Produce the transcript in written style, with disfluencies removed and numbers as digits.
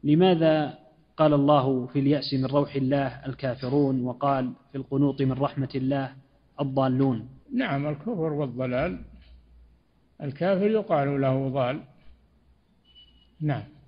لماذا قال الله في اليأس من روح الله الكافرون، وقال في القنوط من رحمة الله الضالون؟ نعم، الكفر والضلال، الكافر يقال له ضال. نعم.